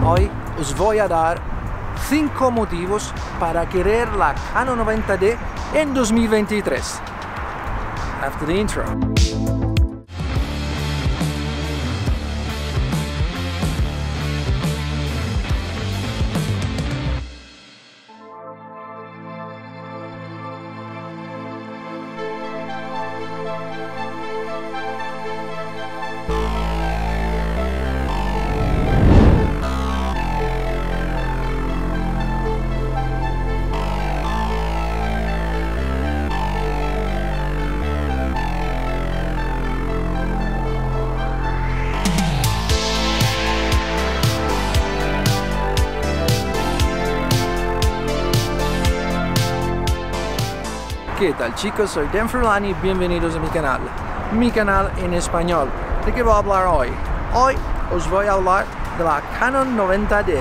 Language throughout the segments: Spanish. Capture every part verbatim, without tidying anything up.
Hoy os voy a dar cinco motivos para querer la Canon noventa D en dos mil veintitrés. After the intro. ¿Qué tal chicos? Soy Dan Furlani y bienvenidos a mi canal, mi canal en español. ¿De qué voy a hablar hoy? Hoy os voy a hablar de la Canon noventa D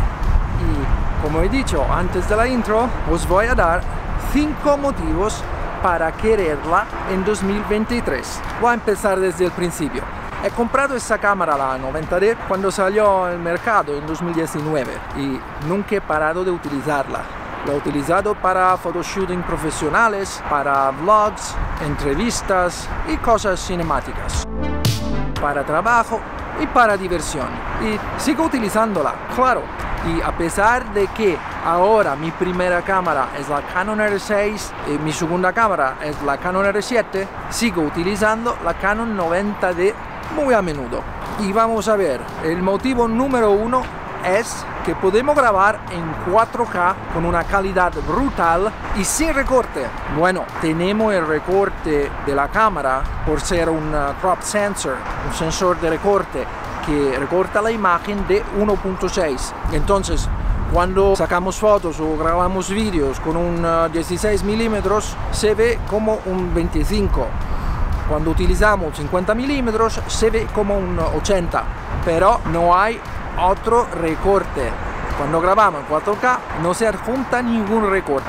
y, como he dicho antes de la intro, os voy a dar cinco motivos para quererla en dos mil veintitrés. Voy a empezar desde el principio. He comprado esta cámara, la noventa D, cuando salió al mercado en dos mil diecinueve y nunca he parado de utilizarla. Lo he utilizado para photoshooting profesionales, para vlogs, entrevistas y cosas cinemáticas, para trabajo y para diversión. Y sigo utilizándola, claro. Y a pesar de que ahora mi primera cámara es la Canon R seis y mi segunda cámara es la Canon R siete, sigo utilizando la Canon noventa D muy a menudo. Y vamos a ver, el motivo número uno es que podemos grabar en cuatro K con una calidad brutal y sin recorte. Bueno, tenemos el recorte de la cámara por ser un uh, crop sensor, un sensor de recorte que recorta la imagen de uno punto seis. Entonces, cuando sacamos fotos o grabamos vídeos con un uh, dieciséis milímetros, se ve como un veinticinco. Cuando utilizamos cincuenta milímetros, se ve como un ochenta. Pero no hay otro recorte. Cuando grabamos en cuatro K no se adjunta ningún recorte.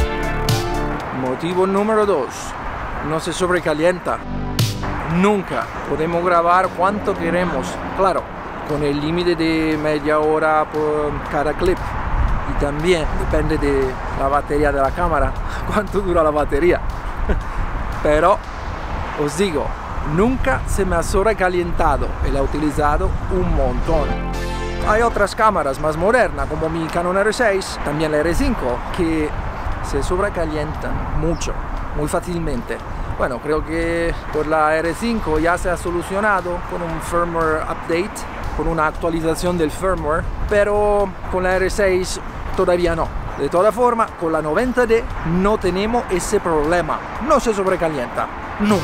Motivo número dos. No se sobrecalienta. Nunca. Podemos grabar cuanto queremos. Claro, con el límite de media hora por cada clip. Y también depende de la batería de la cámara, cuánto dura la batería. Pero os digo, nunca se me ha sobrecalentado y la he utilizado un montón. Hay otras cámaras más modernas como mi Canon R seis, también la R cinco, que se sobrecalientan mucho, muy fácilmente. Bueno, creo que por la R cinco ya se ha solucionado con un firmware update, con una actualización del firmware, pero con la R seis todavía no. De todas formas, con la noventa D no tenemos ese problema, no se sobrecalienta, nunca.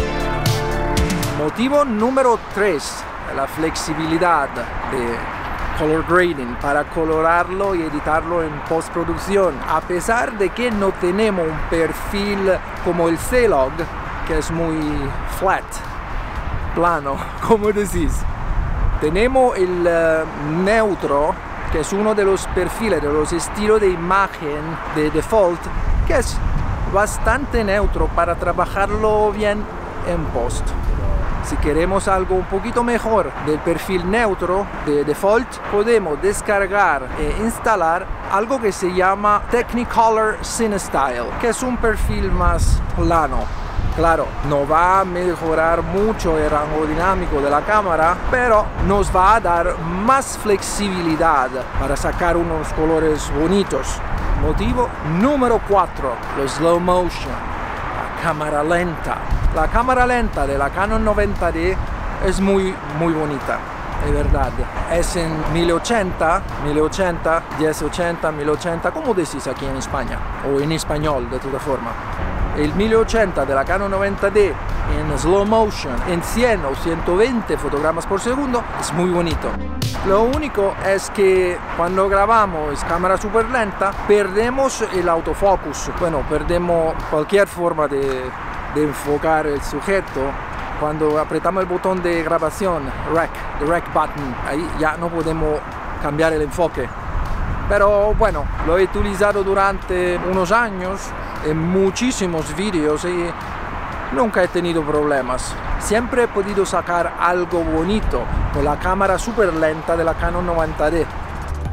Motivo número tres, la flexibilidad de color grading para colorarlo y editarlo en postproducción. A pesar de que no tenemos un perfil como el C-Log, que es muy flat, plano, como decís, tenemos el uh, neutro, que es uno de los perfiles, de los estilos de imagen de default, que es bastante neutro para trabajarlo bien en post. Si queremos algo un poquito mejor del perfil neutro de default, podemos descargar e instalar algo que se llama Technicolor CineStyle, que es un perfil más plano. Claro, no va a mejorar mucho el rango dinámico de la cámara, pero nos va a dar más flexibilidad para sacar unos colores bonitos. Motivo número cuatro, los slow motion, la cámara lenta. La cámara lenta de la Canon noventa D es muy muy bonita, de verdad. Es en mil ochenta, mil ochenta, diez ochenta, mil ochenta, como decís aquí en España, o en español de toda forma. El mil ochenta de la Canon noventa D en slow motion, en cien o ciento veinte fotogramas por segundo, es muy bonito. Lo único es que cuando grabamos cámara súper lenta, perdemos el autofocus. Bueno, perdemos cualquier forma de de enfocar el sujeto. Cuando apretamos el botón de grabación, rec, the rec button, ahí ya no podemos cambiar el enfoque. Pero bueno, lo he utilizado durante unos años en muchísimos vídeos y nunca he tenido problemas. Siempre he podido sacar algo bonito con la cámara súper lenta de la Canon noventa D.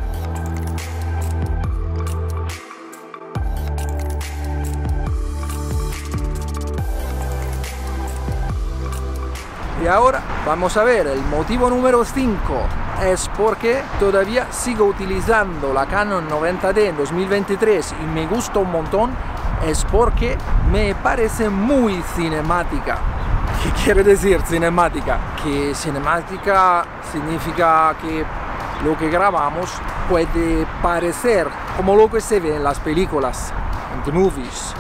Y ahora vamos a ver el motivo número cinco. Es porque todavía sigo utilizando la Canon noventa D en dos mil veintitrés y me gusta un montón. Es porque me parece muy cinemática. ¿Qué quiere decir cinemática? Que cinemática significa que lo que grabamos puede parecer como lo que se ve en las películas, en the movies.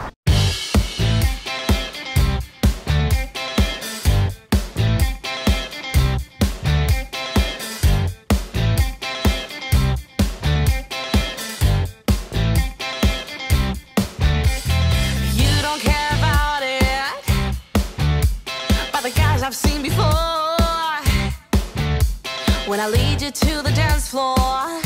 I've seen before. When I lead you to the dance floor,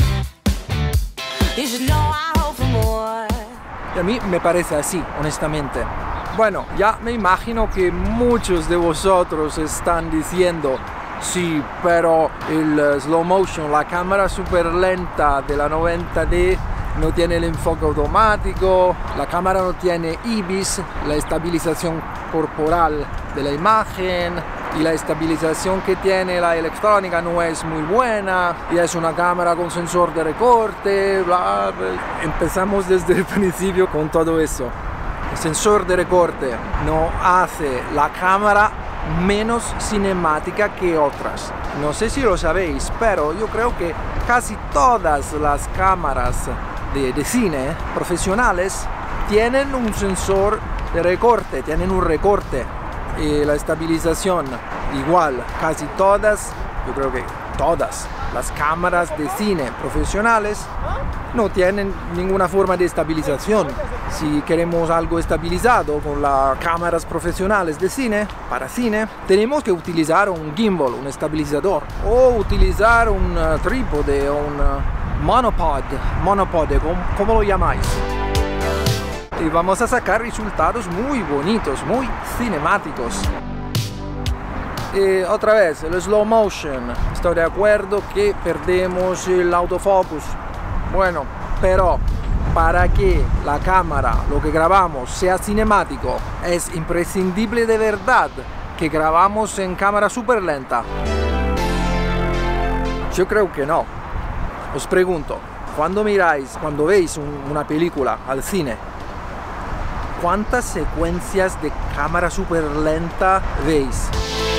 you should know I hope for more. Y a mí me parece así, honestamente. Bueno, ya me imagino que muchos de vosotros están diciendo, sí, pero el slow motion, la cámara super lenta de la noventa D no tiene el enfoque automático, la cámara no tiene I B I S, la estabilización corporal de la imagen, y la estabilización que tiene la electrónica no es muy buena, y es una cámara con sensor de recorte, bla, bla. Empezamos desde el principio con todo eso. El sensor de recorte no hace la cámara menos cinemática que otras. No sé si lo sabéis, pero yo creo que casi todas las cámaras de, de cine profesionales tienen un sensor de recorte, tienen un recorte, y la estabilización igual. Casi todas, yo creo que todas las cámaras de cine profesionales no tienen ninguna forma de estabilización. Si queremos algo estabilizado con las cámaras profesionales de cine, para cine, tenemos que utilizar un gimbal, un estabilizador, o utilizar un uh, trípode o un uh, monopod, monopod, ¿cómo, cómo lo llamáis? Y vamos a sacar resultados muy bonitos, muy cinemáticos. Y otra vez, el slow motion, estoy de acuerdo que perdemos el autofocus. Bueno, pero para que la cámara, lo que grabamos, sea cinemático, es imprescindible de verdad que grabamos en cámara super lenta. Yo creo que no. Os pregunto, cuando miráis, cuando veis un, una película al cine, ¿cuántas secuencias de cámara super lenta veis?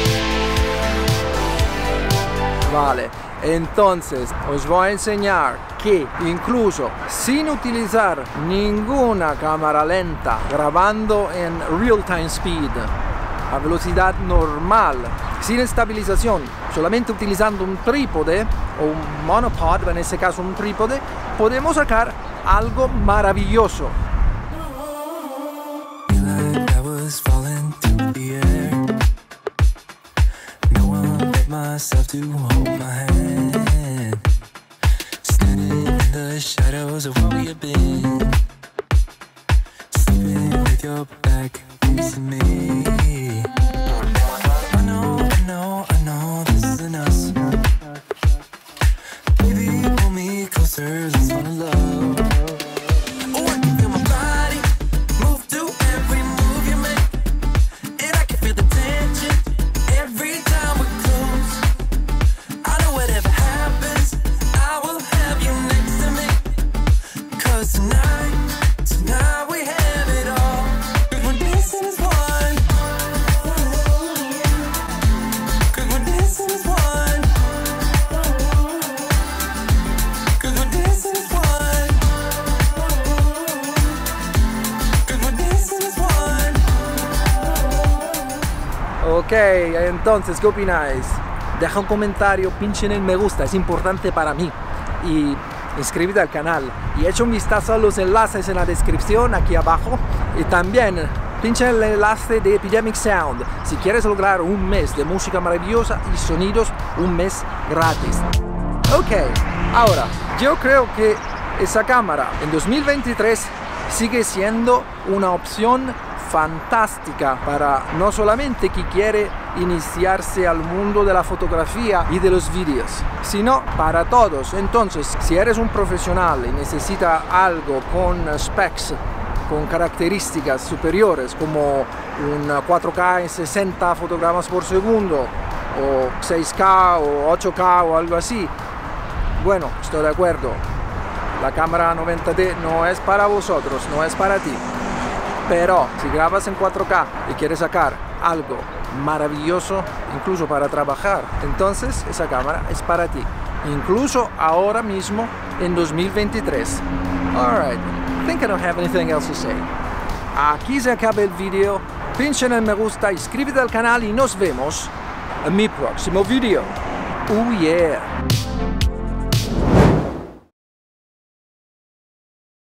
Vale, entonces os voy a enseñar que incluso sin utilizar ninguna cámara lenta, grabando en real time speed, a velocidad normal, sin estabilización, solamente utilizando un trípode o un monopod, en este caso un trípode, podemos sacar algo maravilloso. Myself to hold my hand, standing in the shadows of where we have been, sleeping with your back facing me. I know, I know, I know this isn't us. Baby, pull me closer, let's fall in love. Oh, I can feel my body move to every move you make, and I can feel the tension every time we close. I know whatever happens, I will have you next to me. Cause tonight, tonight we have it all. Cause we're dancing as one. Cause we're dancing as one. Cause we're dancing as one. Cause we're dancing as one. Ok, entonces, ¿qué opináis? Deja un comentario, pinche en el me gusta, es importante para mí. Y inscríbete al canal. Y echa un vistazo a los enlaces en la descripción aquí abajo. Y también pincha el enlace de Epidemic Sound si quieres lograr un mes de música maravillosa y sonidos, un mes gratis. Ok, ahora, yo creo que esa cámara en dos mil veintitrés sigue siendo una opción fantástica para no solamente quien quiere iniciarse al mundo de la fotografía y de los vídeos, sino para todos. Entonces, si eres un profesional y necesitas algo con specs, con características superiores como un cuatro K en sesenta fotogramas por segundo, o seis K o ocho K o algo así. Bueno, estoy de acuerdo. La cámara noventa D no es para vosotros, no es para ti. Pero si grabas en cuatro K y quieres sacar algo maravilloso, incluso para trabajar, entonces esa cámara es para ti. Incluso ahora mismo en dos mil veintitrés. Alright, I think I don't have anything else to say. Aquí se acaba el video. Pincha en el me gusta, inscríbete al canal y nos vemos en mi próximo video. Oh yeah.